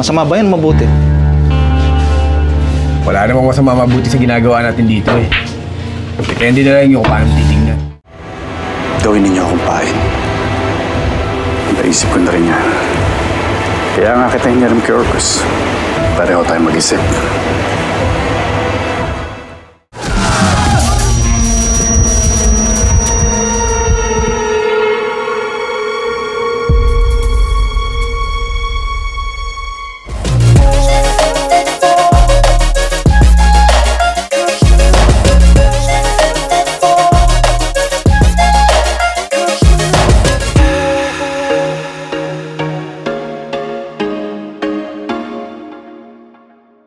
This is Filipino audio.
Masama ba yan mabuti? Wala namang masama mabuti sa ginagawa natin dito eh. Depende na lang yung kung paano titignan. Gawin ninyo akong pain. Naisip ko na rin yan. Kaya nga kita hiniram kay Orcus. Pareho tayo mag-isip.